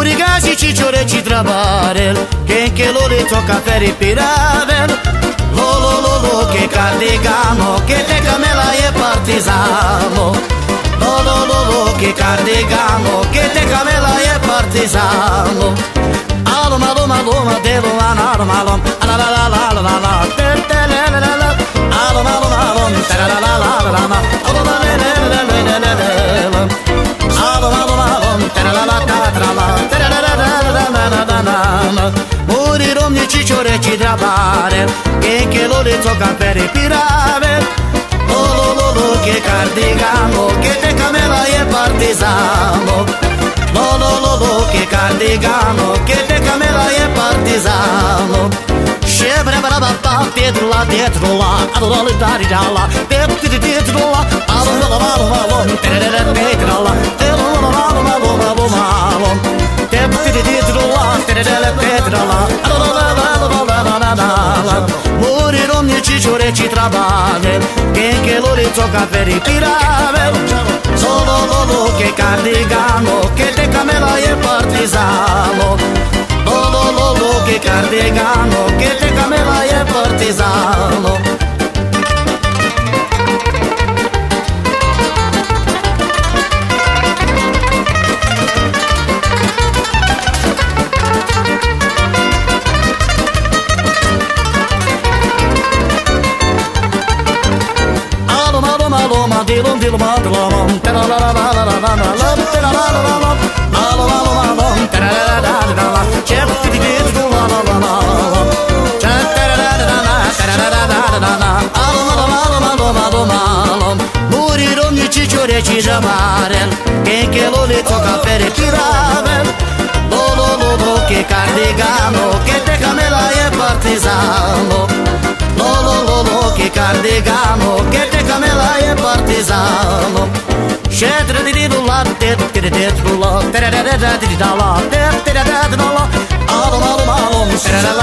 Murigasi cicciore ci trabarel, che lo le tocca per i piravel. Lo che cardigano, che te camela e partisano. Lo che cardigano, che te camela e partisano. Alom, alom, alom, devo anarm, alom, la la la la la la, te te la la la la, alom, alom, alom, te la la la la la la, alom, la la la la la la la, alom, alom, alom, te la la la la la, te la la la la la la la la. Murirom ni cicciore ci trabare, che lo le tocca per i pirave. Lo che cardigano, che te camela e partisano. Lo che cardigano, che te camela e partisano. Scebra brava dietro la, allora dari dalla, dietro la, allora dietro la, morirom ni cicciore ci trabave, che lo le tocca per i pirave. Lo che cardigano, che te camela e partisano. Lo che cardigano, che te camela e partisano. Dilum dilum dilum, te la la la la la la la la, te la la la la la, alum alum alum, te la la la la la, chep ti ti tu la la la la, chep te la la la la, te la la la la la, alum alum alum alum alum alum. Murirom ni cicciore ci jamarel, che lo le tocca per i piravel. Lo che cardigano, che te camela e partisano. Lo che cardigano, che te camela e partisano. Scetre di la, te la, te la, alum alum alum, te la